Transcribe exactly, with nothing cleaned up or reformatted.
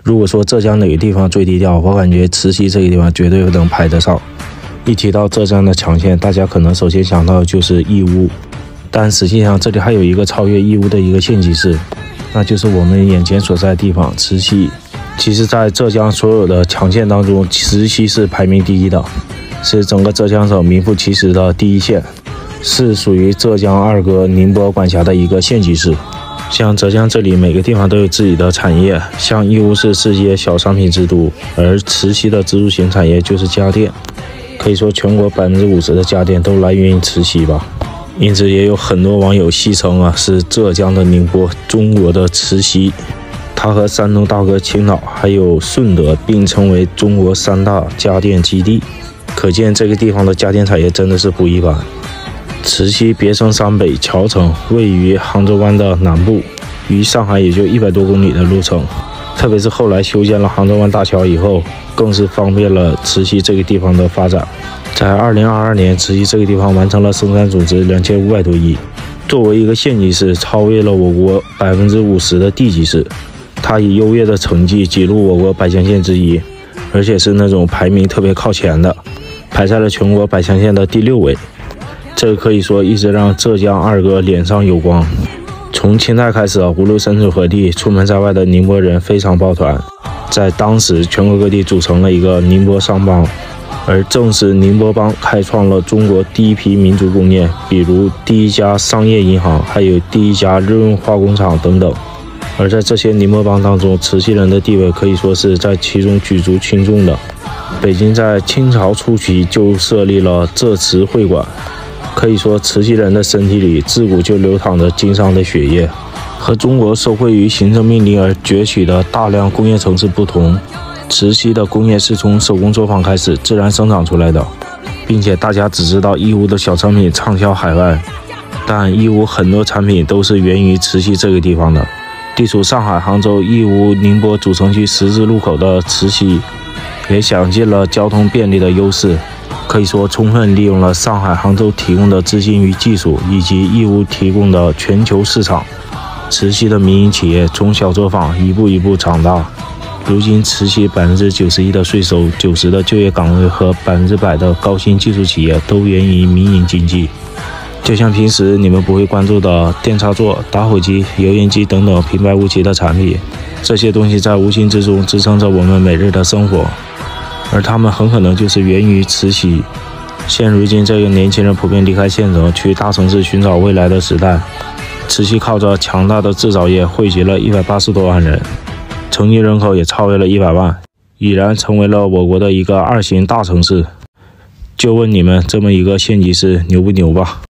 如果说浙江哪个地方最低调，我感觉慈溪这个地方绝对能排得上。一提到浙江的强县，大家可能首先想到的就是义乌，但实际上这里还有一个超越义乌的一个县级市，那就是我们眼前所在的地方慈溪。其实，在浙江所有的强县当中，慈溪是排名第一的，是整个浙江省名副其实的第一县，是属于浙江二哥宁波管辖的一个县级市。像浙江这里每个地方都有自己的产业，像义乌是世界小商品之都，而慈溪的支柱型产业就是家电，可以说全国百分之五十的家电都来源于慈溪吧。因此也有很多网友戏称啊，是浙江的宁波，中国的慈溪。它和山东大哥青岛还有顺德并称为中国三大家电基地，可见这个地方的家电产业真的是不一般。慈溪别称山北桥城，位于杭州湾的南部，离上海也就一百多公里的路程。特别是后来修建了杭州湾大桥以后，更是方便了慈溪这个地方的发展。在二零二二年，慈溪这个地方完成了生产总值两千五百多亿，作为一个县级市，超越了我国百分之五十的地级市。它以优越的成绩挤入我国百强县之一，而且是那种排名特别靠前的，排在了全国百强县的第六位。这个可以说一直让浙江二哥脸上有光。从清代开始啊，无论身处何地，出门在外的宁波人非常抱团，在当时全国各地组成了一个宁波商帮，而正是宁波帮开创了中国第一批民族工业，比如第一家商业银行，还有第一家日用化工厂等等。而在这些宁波帮当中，慈溪人的地位可以说是在其中举足轻重的。北京在清朝初期就设立了浙慈会馆，可以说慈溪人的身体里自古就流淌着经商的血液。和中国受惠于行政命令而崛起的大量工业城市不同，慈溪的工业是从手工作坊开始自然生长出来的，并且大家只知道义乌的小商品畅销海外，但义乌很多产品都是源于慈溪这个地方的。地处上海、杭州、义乌、宁波主城区十字路口的慈溪，也享尽了交通便利的优势，可以说充分利用了上海、杭州提供的资金与技术，以及义乌提供的全球市场。慈溪的民营企业从小作坊一步一步长大，如今慈溪百分之九十一的税收、九十的就业岗位和百分之百的高新技术企业都源于民营经济。就像平时你们不会关注的电插座、打火机、油烟机等等平白无奇的产品，这些东西在无形之中支撑着我们每日的生活，而它们很可能就是源于慈溪。现如今这个年轻人普遍离开县城去大城市寻找未来的时代，慈溪靠着强大的制造业汇集了一百八十多万人，城区人口也超越了一百万，已然成为了我国的一个二型大城市。就问你们，这么一个县级市牛不牛吧？